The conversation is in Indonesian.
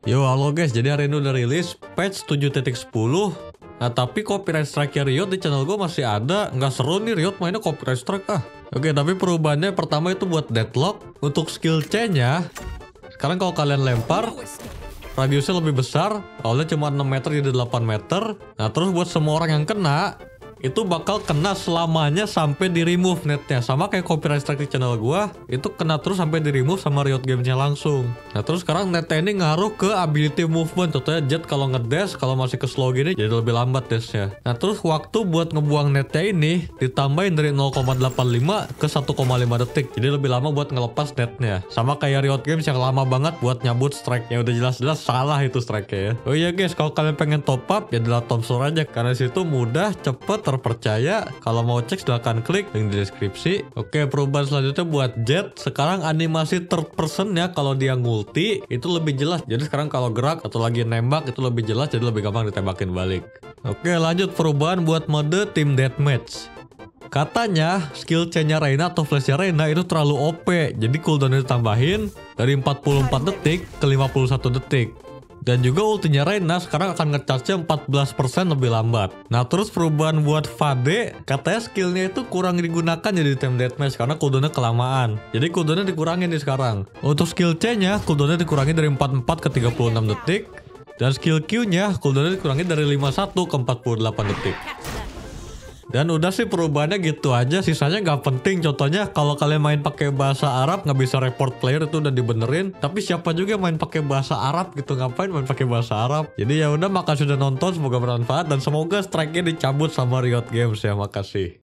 Yo halo guys, jadi hari ini udah rilis patch 7.10. Nah tapi copyright strike Riot di channel gue masih ada. Nggak seru nih Riot mainnya copyright strike ah. Oke, tapi perubahannya pertama itu buat deadlock. Untuk skill C-nya, sekarang kalau kalian lempar, radiusnya lebih besar. Awalnya cuma 6 meter jadi 8 meter. Nah terus buat semua orang yang kena, itu bakal kena selamanya sampai di remove netnya. Sama kayak copyright strike di channel gua, itu kena terus sampai di remove sama Riot Games-nya langsung. Nah terus sekarang netnya ini ngaruh ke ability movement. Contohnya Jet kalau ngedash, kalau masih ke slow gini jadi lebih lambat dashnya. Nah terus waktu buat ngebuang netnya ini ditambahin dari 0,85 ke 1,5 detik. Jadi lebih lama buat ngelepas netnya. Sama kayak Riot Games yang lama banget buat nyabut strike. Ya udah jelas-jelas salah itu strike-nya ya. Oh iya guys, kalau kalian pengen top up ya adalah Tom Store aja, karena situ mudah, cepet, terpercaya. Kalau mau cek silahkan klik link di deskripsi. Oke, perubahan selanjutnya buat Jet. Sekarang animasi third person ya, kalau dia ngulti itu lebih jelas. Jadi sekarang kalau gerak atau lagi nembak itu lebih jelas, jadi lebih gampang ditembakin balik. Oke, lanjut perubahan buat mode team deathmatch. Katanya skill C-nya Reyna atau flash-nya Reyna itu terlalu OP. Jadi cooldown ditambahin dari 44 detik ke 51 detik. Dan juga ultinya Reyna sekarang akan nge-charge-nya 14% lebih lambat. Nah terus perubahan buat Fade, katanya skillnya itu kurang digunakan jadi team deathmatch karena cooldownnya kelamaan. Jadi cooldownnya dikurangin nih sekarang. Untuk skill C-nya cooldownnya dikurangi dari 44 ke 36 detik. Dan skill Q-nya cooldownnya dikurangi dari 51 ke 48 detik. Dan udah sih perubahannya gitu aja, sisanya nggak penting. Contohnya kalau kalian main pakai bahasa Arab nggak bisa report player, itu udah dibenerin. Tapi siapa juga main pakai bahasa Arab gitu, ngapain main pakai bahasa Arab? Jadi ya udah, makasih sudah nonton, semoga bermanfaat dan semoga strike-nya dicabut sama Riot Games ya, makasih.